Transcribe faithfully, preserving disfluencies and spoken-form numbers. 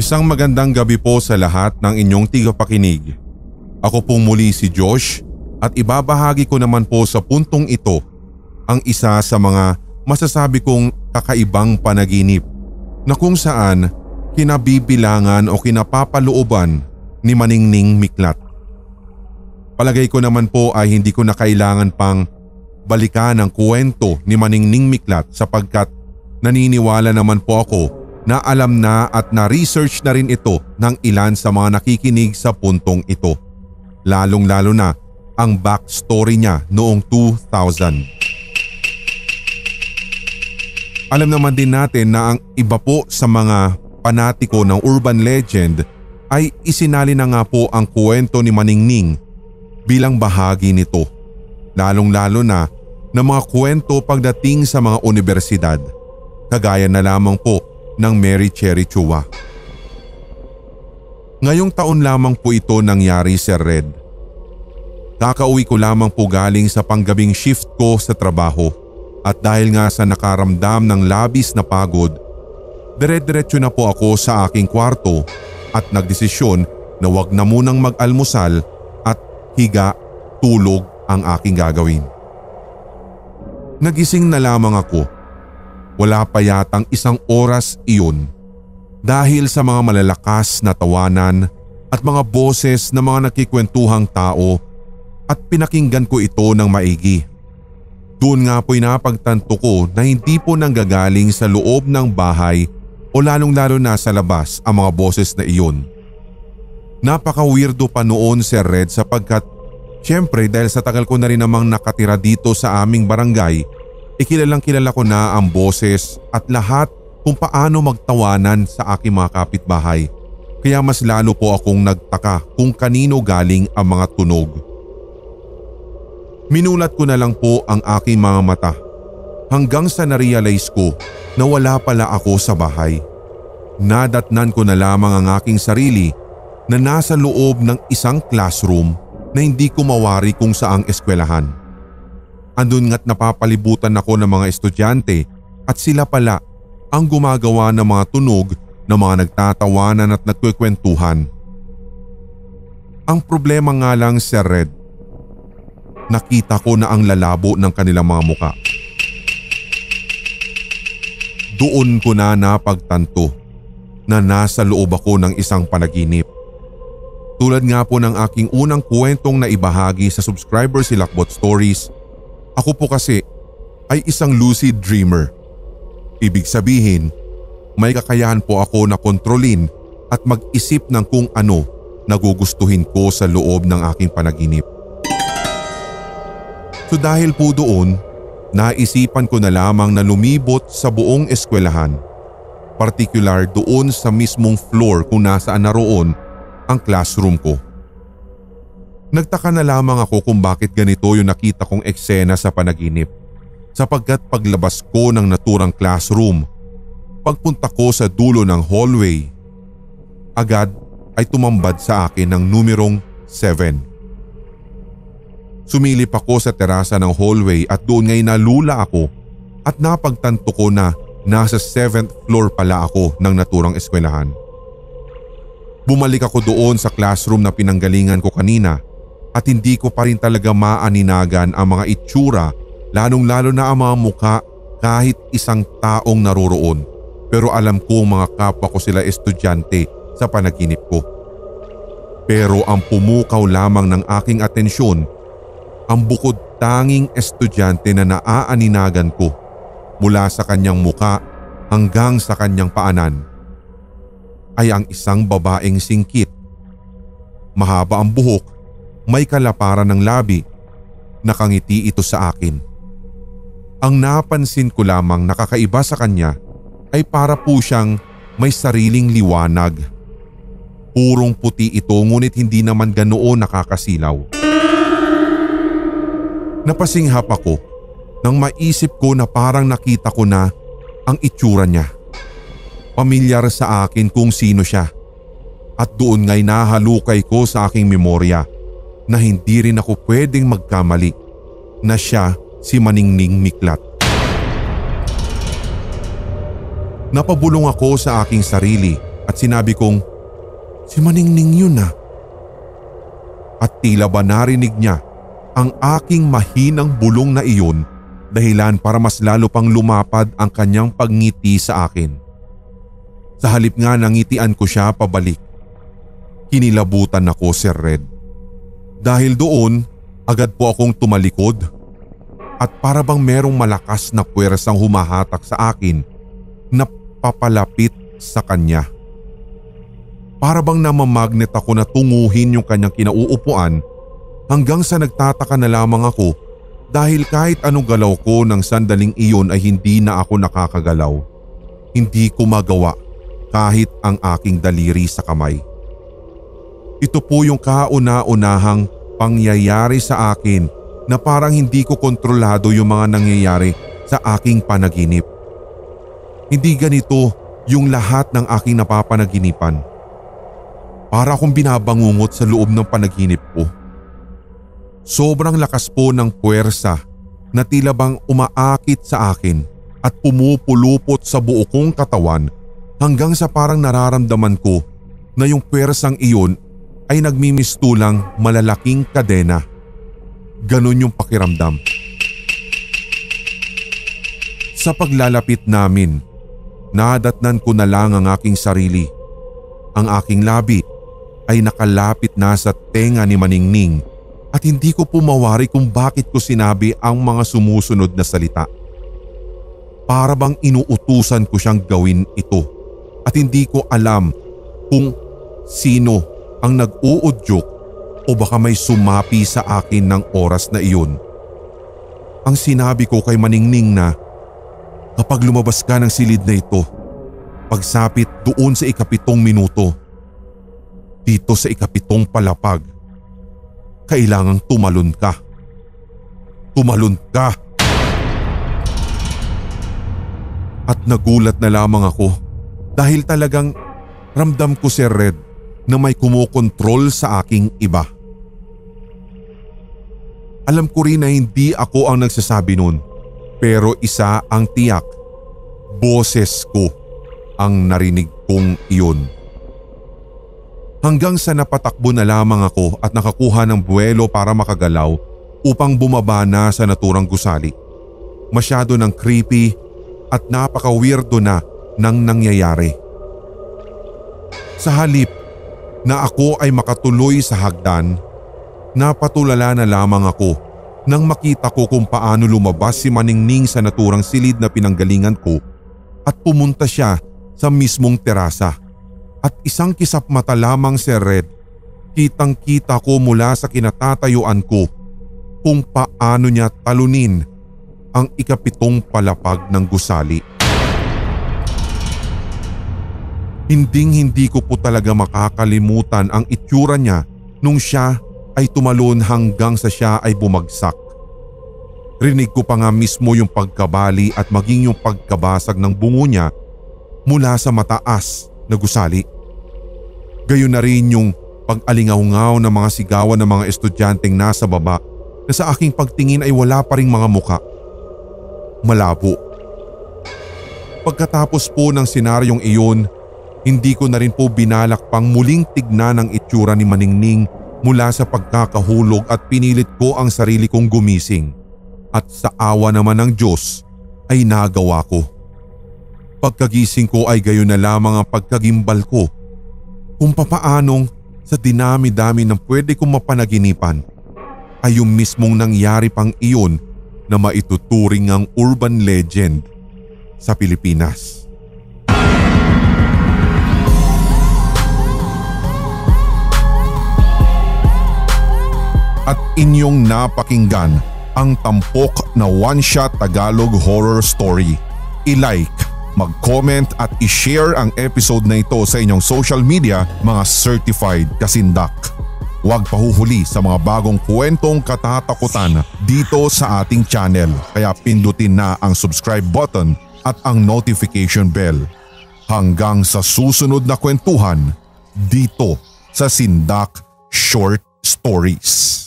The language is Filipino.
Isang magandang gabi po sa lahat ng inyong tigapakinig. Ako pong muli si Josh at ibabahagi ko naman po sa puntong ito ang isa sa mga masasabi kong kakaibang panaginip na kung saan kinabibilangan o kinapapalooban ni Maningning Miklat. Palagay ko naman po ay hindi ko na kailangan pang balikan ang kwento ni Maningning Miklat sapagkat naniniwala naman po ako na alam na at na-research na rin ito ng ilan sa mga nakikinig sa puntong ito. Lalong-lalo na ang backstory niya noong two thousand. Alam naman din natin na ang iba po sa mga panatiko ng urban legend ay isinali na nga po ang kwento ni Maningning bilang bahagi nito. Lalong-lalo na ng mga kwento pagdating sa mga universidad. Kagaya na lamang po ng Mary Cherry Chua. Ngayong taon lamang po ito nangyari, Sir Red. Kakauwi ko lamang po galing sa panggabing shift ko sa trabaho at dahil nga sa nakaramdam ng labis na pagod, dire-diretso na po ako sa aking kwarto at nagdesisyon na wag na munang mag-almusal at higa, tulog ang aking gagawin. Nagising na lamang ako. Wala pa yatang isang oras iyon dahil sa mga malalakas na tawanan at mga boses ng mga nakikwentuhang tao at pinakinggan ko ito ng maigi. Doon nga po'y napagtanto ko na hindi po nanggagaling sa loob ng bahay o lalong-lalo na sa labas ang mga boses na iyon. Napaka-weirdo pa noon, Sir Red, sapagkat syempre dahil sa tagal ko na rin namang nakatira dito sa aming barangay, ikilalang kilala ko na ang boses at lahat kung paano magtawanan sa aking mga kapitbahay. Kaya mas lalo po akong nagtaka kung kanino galing ang mga tunog. Minulat ko na lang po ang aking mga mata hanggang sa narealize ko na wala pala ako sa bahay. Nadatnan ko na lamang ang aking sarili na nasa loob ng isang classroom na hindi ko mawari kung saang eskwelahan. Andun nga't napapalibutan ako ng mga estudyante at sila pala ang gumagawa ng mga tunog ng mga nagtatawanan at nagkwekwentuhan. Ang problema nga lang, Sir Red, nakita ko na ang lalabo ng kanilang mga muka. Doon ko na napagtanto na nasa loob ako ng isang panaginip. Tulad nga po ng aking unang kwentong na ibahagi sa subscriber si Lakbot Stories, ako po kasi ay isang lucid dreamer. Ibig sabihin, may kakayahan po ako na kontrolin at mag-isip ng kung ano na gugustuhin ko sa loob ng aking panaginip. So dahil po doon, naisipan ko na lamang na lumibot sa buong eskwelahan, partikular doon sa mismong floor kung nasaan naroon ang classroom ko. Nagtaka na lamang ako kung bakit ganito yung nakita kong eksena sa panaginip, sapagkat paglabas ko ng naturang classroom, pagpunta ko sa dulo ng hallway, agad ay tumambad sa akin ng numerong seven. Sumilip ako sa terasa ng hallway at doon ngay nalula ako at napagtanto ko na nasa seventh floor pala ako ng naturang eskwelahan. Bumalik ako doon sa classroom na pinanggalingan ko kanina at hindi ko pa rin talaga maaninagan ang mga itsura, lalong-lalo na ang mga mukha kahit isang taong naroroon. Pero alam ko mga kapwa ko sila estudyante sa panaginip ko. Pero ang pumukaw lamang ng aking atensyon, ang bukod tanging estudyante na naaaninagan ko mula sa kanyang muka hanggang sa kanyang paanan ay ang isang babaeng singkit. Mahaba ang buhok, may kalaparan ng labi, nakangiti ito sa akin. Ang napansin ko lamang nakakaiba sa kanya ay para po siyang may sariling liwanag. Purong puti ito ngunit hindi naman ganoon nakakasilaw. Napasinghap ako nang maisip ko na parang nakita ko na ang itsura niya. Pamilyar sa akin kung sino siya. At doon nga'y nahalukay ko sa aking memorya na hindi rin ako pwedeng magkamali na siya si Maningning Miklat. Napabulong ako sa aking sarili at sinabi kong, "Si Maningning yun ah." At tila ba narinig niya ang aking mahinang bulong na iyon, dahilan para mas lalo pang lumapad ang kanyang pagngiti sa akin. Sa halip nga nangitian ko siya pabalik. Kinilabutan ako, Sir Red. Dahil doon, agad po akong tumalikod at para bang merong malakas na puwersang humahatak sa akin na papalapit sa kanya. Para bang namamagnet ako na tunguhin yung kanyang kinauupuan hanggang sa nagtataka na lamang ako dahil kahit anong galaw ko ng sandaling iyon ay hindi na ako nakakagalaw. Hindi ko magawa kahit ang aking daliri sa kamay. Ito po yung kauna-unahang pangyayari sa akin na parang hindi ko kontrolado yung mga nangyayari sa aking panaginip. Hindi ganito yung lahat ng aking napapanaginipan. Para akong binabangungot sa loob ng panaginip ko. Sobrang lakas po ng puwersa na tila bang umaakit sa akin at pumupulupot sa buo kong katawan hanggang sa parang nararamdaman ko na yung puwersang iyon ay nagmimistulang malalaking kadena. Ganon yung pakiramdam. Sa paglalapit namin, nadatnan ko na lang ang aking sarili. Ang aking labi ay nakalapit na sa tenga ni Maningning at hindi ko pumawari kung bakit ko sinabi ang mga sumusunod na salita. Para bang inuutusan ko siyang gawin ito at hindi ko alam kung sino ang nag-uudyok o baka may sumapi sa akin ng oras na iyon. Ang sinabi ko kay Maningning na kapag lumabas ka ng silid na ito, pagsapit doon sa ikapitong minuto, dito sa ikapitong palapag, kailangang tumalon ka. Tumalon ka! At nagulat na lamang ako dahil talagang ramdam ko, Sir Red, na may kumokontrol sa aking iba. Alam ko rin na hindi ako ang nagsasabi nun, pero isa ang tiyak, boses ko ang narinig kong iyon. Hanggang sa napatakbo na lamang ako at nakakuha ng buwelo para makagalaw upang bumaba na sa naturang gusali. Masyado ng creepy at napaka-weirdo na nang nangyayari. Sa halip na ako ay makatuloy sa hagdan, napatulala na lamang ako nang makita ko kung paano lumabas si Maningning sa naturang silid na pinanggalingan ko at pumunta siya sa mismong terasa. At isang kisap mata lamang, Sir Red, kitang kita ko mula sa kinatatayuan ko kung paano niya talunin ang ikapitong palapag ng gusali. Hinding hindi ko po talaga makakalimutan ang itsura niya nung siya ay tumalon hanggang sa siya ay bumagsak. Rinig ko pa nga mismo yung pagkabali at maging yung pagkabasag ng bungo niya mula sa mataas na gusali. Gayon na rin yung pag-alingaw-ngaw ng mga sigawan ng mga estudyanteng nasa baba na sa aking pagtingin ay wala pa ring mga muka. Malabo. Pagkatapos po ng senaryong iyon, hindi ko na rin po binalak pang muling tignan ang itsura ni Maningning mula sa pagkakahulog at pinilit ko ang sarili kong gumising. At sa awa naman ng Diyos ay nagawa ko. Pagkagising ko ay gayon na lamang ang pagkagimbal ko kung papaanong sa dinami-dami ng pwede kong mapanaginipan ay yung mismong nangyari pang iyon na maituturing ang urban legend sa Pilipinas. At inyong napakinggan ang tampok na one-shot Tagalog horror story. I-like, mag-comment at i-share ang episode na ito sa inyong social media, mga certified kasindak. Huwag pahuhuli sa mga bagong kwentong katatakutan dito sa ating channel, kaya pindutin na ang subscribe button at ang notification bell. Hanggang sa susunod na kwentuhan dito sa Sindak Short Stories.